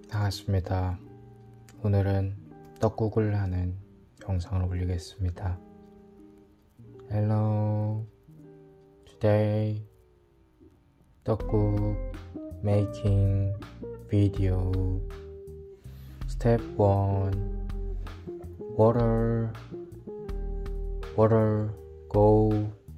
반갑습니다. 오늘은 떡국을 하는 영상을 올리겠습니다. Hello, today 떡국 making video. Step 1. Water, go.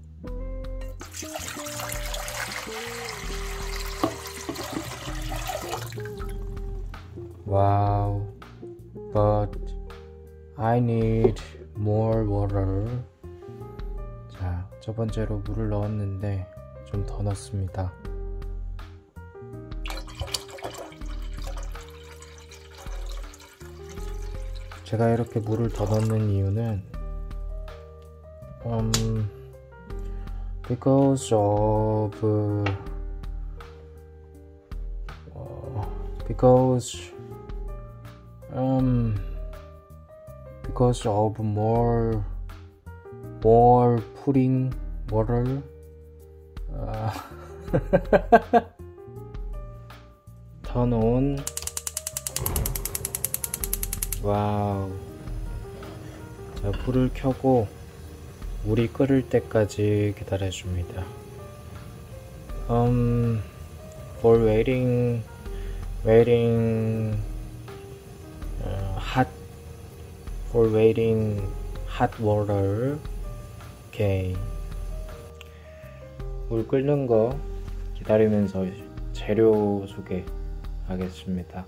Wow, but I need more water. 자, 첫 번째로 물을 넣었는데 좀 더 넣습니다. 제가 이렇게 물을 더 넣는 이유는 because of more putting water. Turn on. 와우. 자, 불을 켜고 물이 끓을 때까지 기다려줍니다. For waiting hot water. 오케이. 물 끓는 거 기다리면서 재료 소개하겠습니다.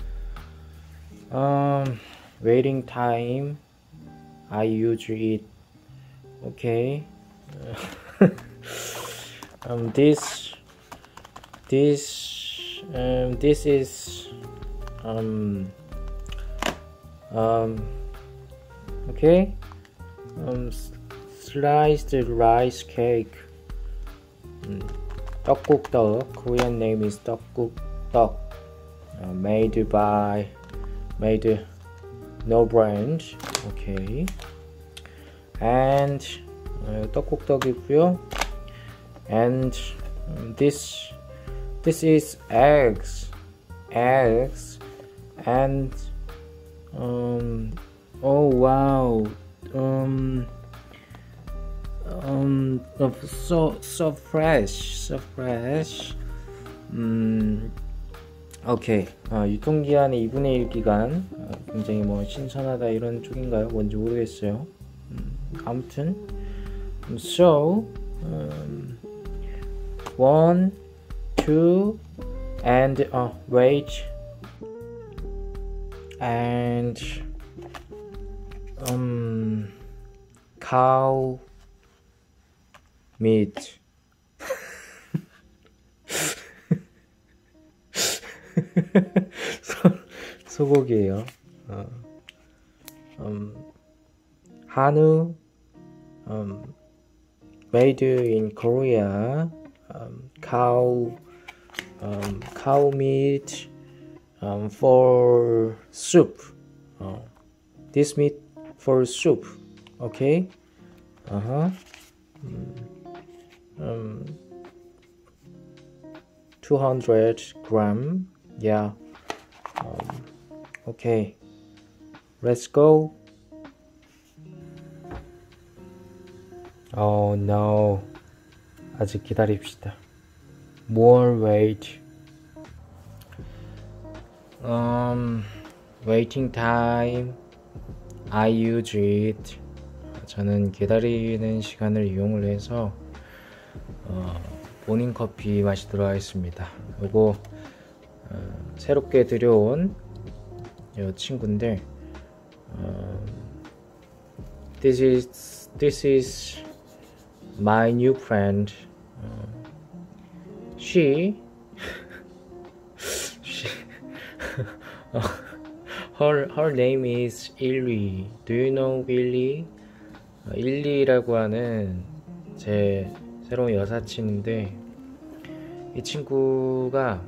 Waiting time. I usually eat. Okay. This is okay. Sliced rice cake. 떡국떡. Korean name is 떡국떡. Made no brand. Okay. And 떡국떡이고요. And this is eggs. And oh wow. So fresh. 오케이. 유통기한이 2분의 1 기간. 굉장히 신선하다 이런 쪽인가요? 뭔지 모르겠어요. 아무튼 so 1, 2 and wait and cow meat. 소고기예요. 한우, made in Korea. Cow meat for soup. This meat for soup. Okay. 200 gram. Yeah. Okay. Let's go. Oh no. 아직 기다립시다. More wait. Waiting time. I use it. 저는 기다리는 시간을 이용을 해서 모닝 커피 마시도록 하겠습니다. 요거 새롭게 들여온 이 친구인데 this is my new friend. She her name is Illy. Do you know Illy? 일리라고 하는 제 새로운 여사친인데 이 친구가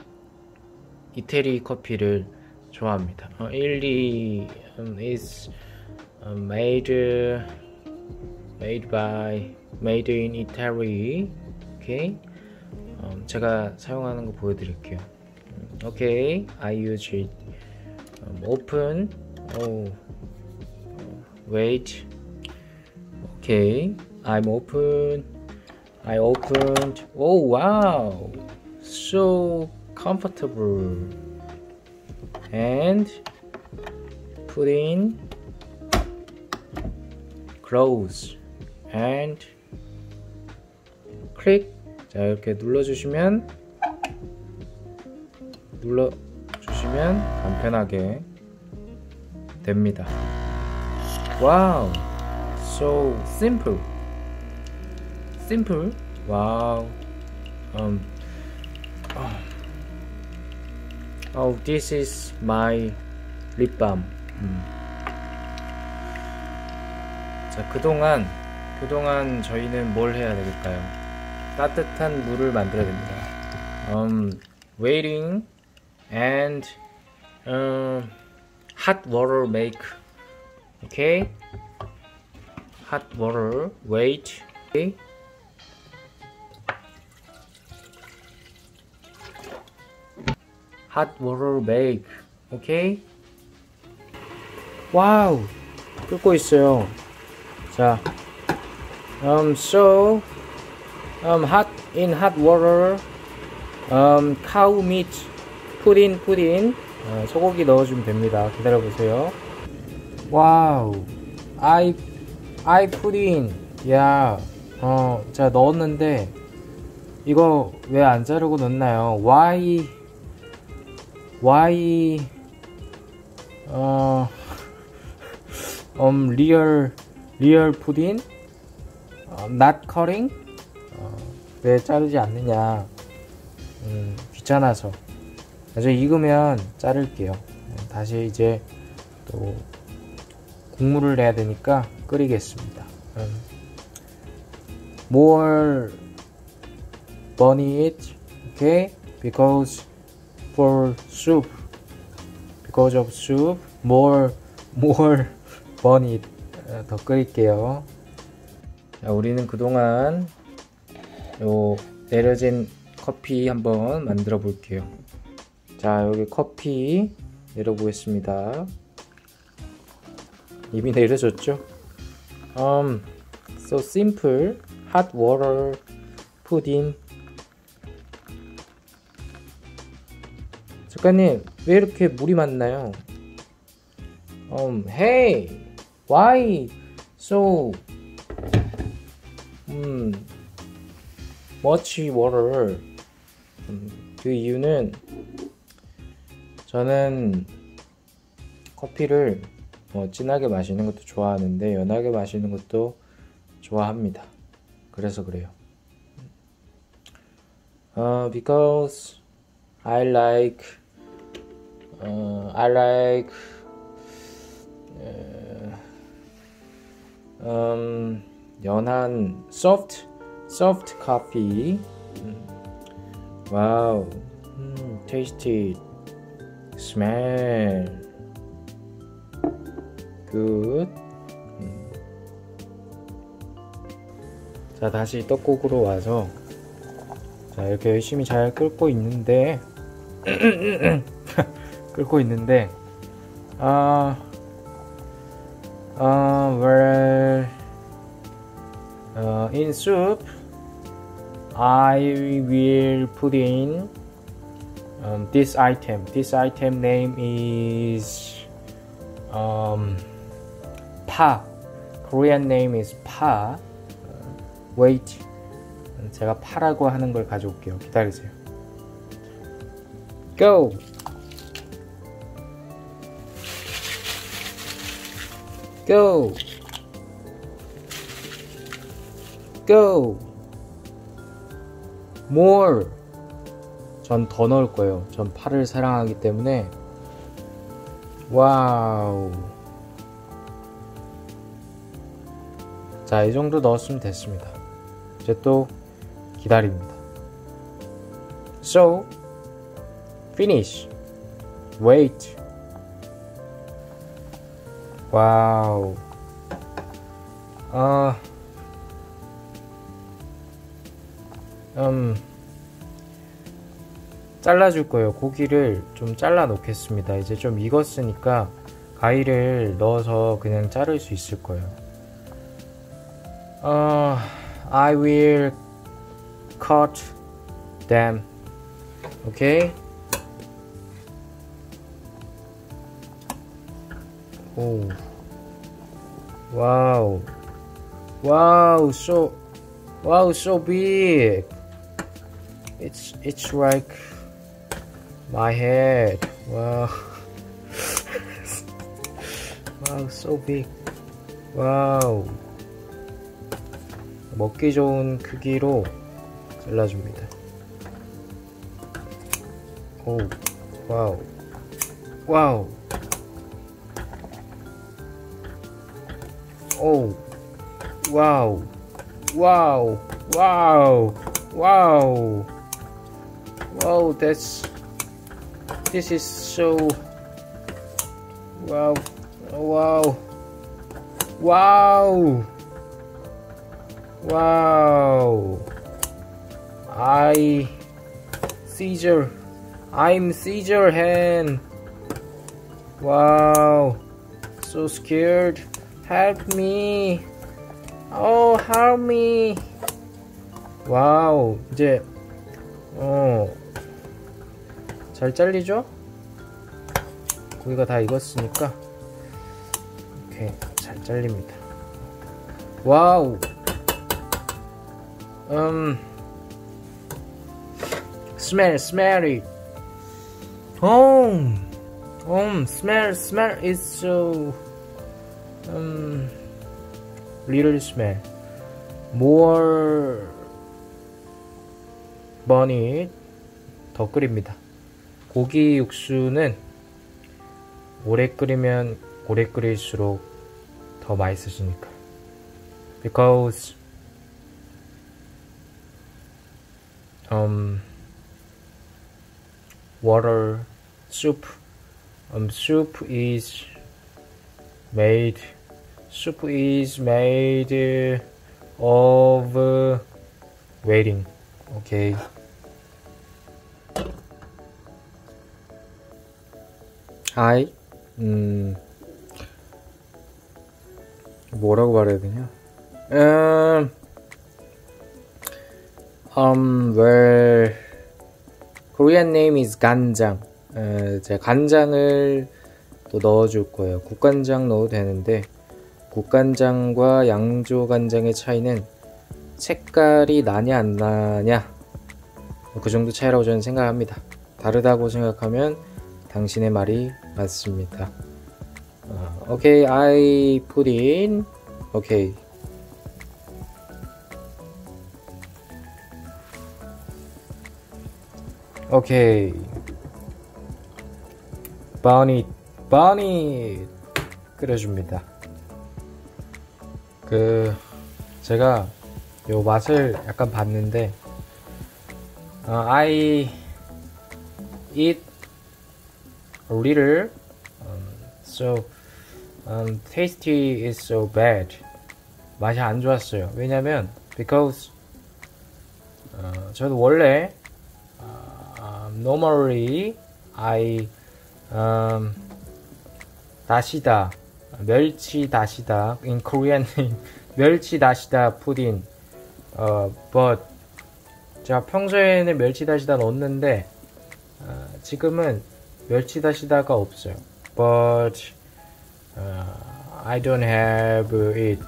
이태리 커피를 좋아합니다. 일리 is made in Italy. 오케이. 제가 사용하는 거 보여드릴게요. Okay, I use it. Open. Oh, wait. Okay, I'm open. I opened. Oh wow, so comfortable. And put in close and click. 자, 이렇게 눌러주시면 간편하게 됩니다. 와우, so simple. Wow. Oh, this is my lip balm. 자, 그동안 저희는 뭘 해야 될까요? 따뜻한 물을 만들어야 됩니다. Waiting and hot water make. Okay? Hot water, wait. Okay? Hot water make. Okay? 와우, 끓고 있어요. 자, so hot water, cow meat, put in. 소고기 넣어주면 됩니다. 기다려 보세요. 와우, I put in. 야, 자 넣었는데 이거 왜 안 자르고 넣나요? Why real pudding, not cutting. 왜 자르지 않느냐? 귀찮아서. 나중에 익으면 자를게요. 다시 이제 또 국물을 내야 되니까 끓이겠습니다. More bunny it, okay? Because of soup, more bunny it. 더 끓일게요. 자, 우리는 그동안 요 내려진 커피 한번 만들어 볼게요. 자, 여기 커피 내려보겠습니다. 이미 내려졌죠? So simple. Hot water, put in. 작가님, 왜 이렇게 물이 많나요? Hey, why so much water? 그 이유는 저는 커피를 진하게 마시는 것도 좋아하는데 연하게 마시는 것도 좋아합니다. 그래서 그래요. Because I like 연한 soft coffee. Wow, tasty, smell good. 자, 다시 떡국으로 와서 자, 이렇게 열심히 잘 끓고 있는데 well, in soup I will put in this item. This item name is 파. Korean name is 파. Wait. 제가 파라고 하는 걸 가져올게요. 기다리세요. Go. Go. Go. More. 전 더 넣을 거예요. 전 파를 사랑하기 때문에. 와우. 자, 이 정도 넣었으면 됐습니다. 이제 또 기다립니다. So, finish. Wait. 와우. 잘라줄 거예요. 고기를 좀 잘라 놓겠습니다. 이제 좀 익었으니까 가위를 넣어서 그냥 자를 수 있을 거예요. I will cut them. Okay? Oh. Wow. Wow, so big. It's like my head. Wow. Wow, so big. Wow. 먹기 좋은 크기로 잘라줍니다. 오, 와우. 와우. 오, 와우. 와우. 와우. 와우. Wow, this is so wow, wow, wow, wow. I'm seizure hand. Wow, so scared. Help me. Oh, help me. 와우, 이제 잘 잘리죠? 고기가 다 익었으니까 이렇게 잘 잘립니다. 와우. Smell it. Smell is so little smell. More burn it. 더 끓입니다. 고기 육수는 오래 끓이면 오래 끓일수록 더 맛있어지니까. Because water soup soup is made of waiting. Okay. Hi. 뭐라고 말해야 되냐? Well, Korean name is 간장. 제가 간장을 또 넣어줄 거예요. 국간장 넣어도 되는데, 국간장과 양조간장의 차이는 색깔이 나냐 안 나냐, 그 정도 차이라고 저는 생각합니다. 다르다고 생각하면 당신의 말이 맞습니다. Okay, I put in. Okay. Okay. burn it. 끓여줍니다. 제가 요 맛을 약간 봤는데, I eat a little, so tasty is so bad. 맛이 안 좋았어요. 왜냐면 because 저도 원래 normally I 다시다, 멸치 다시다, in Korean 멸치 다시다 푸딩. but 제가 평소에는 멸치 다시다 넣었는데 지금은 멸치 다시다가 없어요. but I don't have it.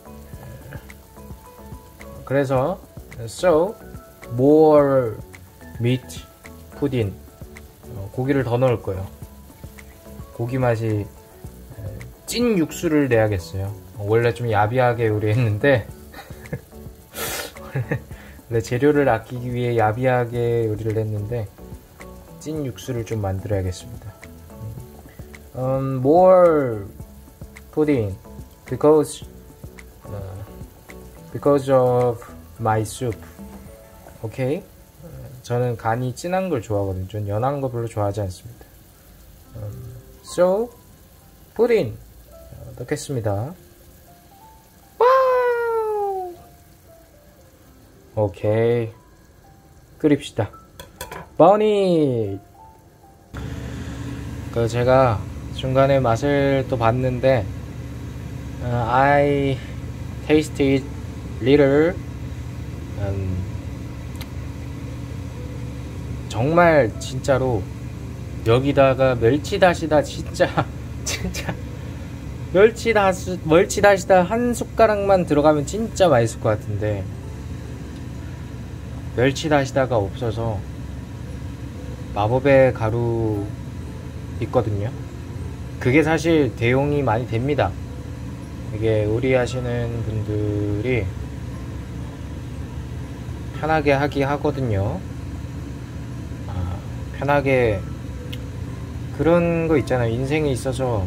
그래서 so more meat pudding. 고기를 더 넣을 거예요. 고기 맛이 찐 육수를 내야겠어요. 원래 좀 야비하게 요리했는데 원래 재료를 아끼기 위해 야비하게 요리를 했는데 찐 육수를 좀 만들어야겠습니다. More pudding because of my soup. Okay? 저는 간이 진한 걸 좋아하거든요. 전 연한 거 별로 좋아하지 않습니다. So pudding 넣겠습니다. 와우. 오케이, 끓입시다. 버니. 그 제가 중간에 맛을 또 봤는데 I tasted little 정말 진짜로 여기다가 멸치다시다 진짜 멸치다시다 한 숟가락만 들어가면 진짜 맛있을 것 같은데 멸치다시다가 없어서 마법의 가루 있거든요. 그게 사실 대용이 많이 됩니다. 이게 요리하시는 분들이 편하게 하기 하거든요. 편하게 그런 거 있잖아요. 인생에 있어서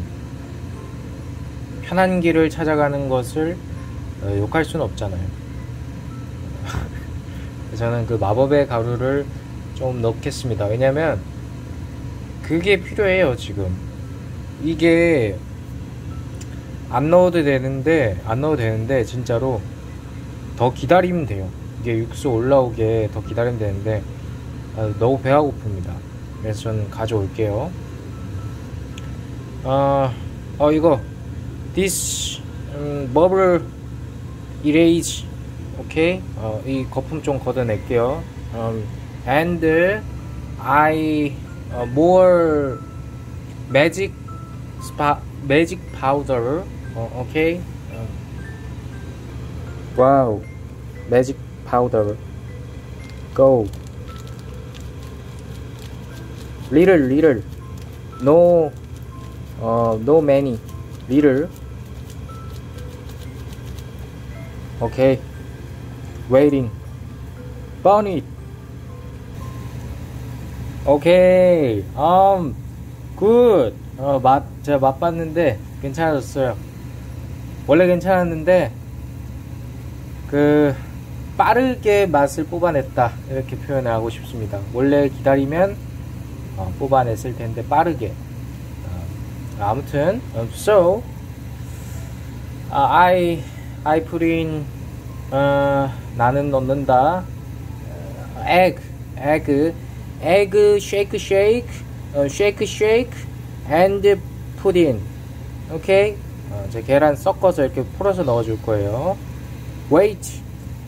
편한 길을 찾아가는 것을 욕할 수는 없잖아요. 저는 그 마법의 가루를 좀 넣겠습니다. 왜냐면 그게 필요해요. 지금 이게 안 넣어도 되는데 진짜로 더 기다리면 돼요. 이게 육수 올라오게 더 기다리면 되는데 너무 배가 고픕니다. 그래서 저는 가져올게요. 이거 this bubble erase. 오케이. 이 거품 좀 걷어낼게요. And I more magic powder. 오케이. Wow, magic powder. Go. Little. No many. Little. Okay. Waiting. Burn it. 오케이. 굿. 제가 맛봤는데 괜찮았어요. 원래 괜찮았는데 빠르게 맛을 뽑아냈다 이렇게 표현을 하고 싶습니다. 원래 기다리면 뽑아냈을 텐데 빠르게. 아무튼 so I put in 나는 넣는다. egg shake and put in. 오케이. 제 계란 섞어서 이렇게 풀어서 넣어줄 거예요. wait.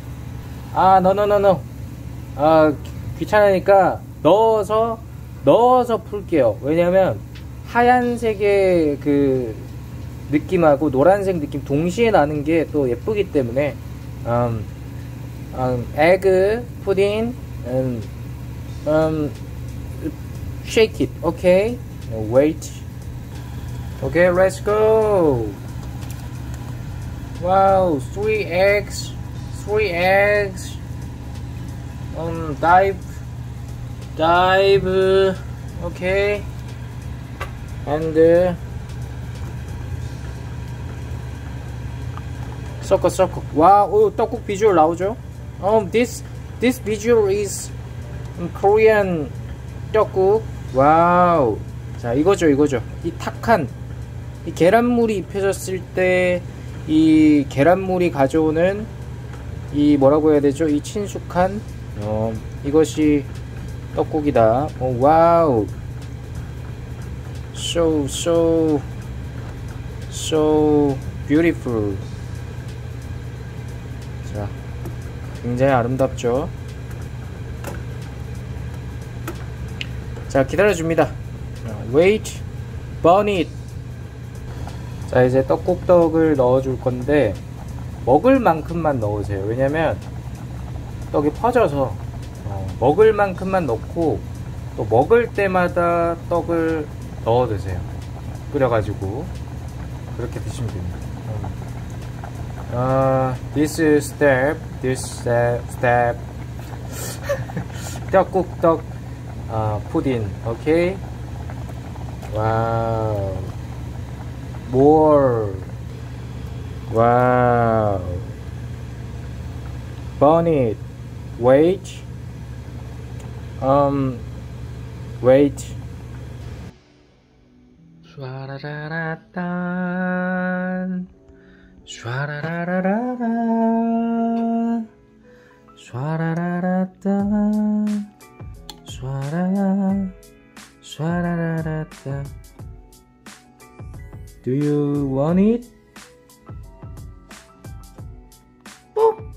no. 귀찮으니까 넣어서 풀게요. 왜냐면 하얀색의 그 느낌하고 노란색 느낌 동시에 나는 게 또 예쁘기 때문에 egg put in shake it. Okay. Wait. Okay, let's go. Wow, 3 eggs. Dive. Okay. And 섞어. 와우, 떡국 비주얼 나오죠? This visual is Korean 떡국. 와우. 자, 이거죠. 이 탁한 이 계란물이 입혀졌을 때 이 계란물이 가져오는 이 뭐라고 해야 되죠? 이 친숙한 이것이 떡국이다. 와우. So beautiful. 자, 굉장히 아름답죠? 자, 기다려줍니다. Wait, burn it. 자, 이제 떡국떡을 넣어줄 건데 먹을 만큼만 넣으세요. 왜냐면 떡이 퍼져서 먹을 만큼만 넣고 또 먹을 때마다 떡을 넣어 드세요. 끓여가지고 그렇게 드시면 됩니다. This step 떡국떡 푸딘. 오케이. 와우. More. 와우. Burn it. Wait. Wait. 슈아라라라딴 슈아라라라라 슈아라라라딴 슈아라 샤라라라따 Do you want it?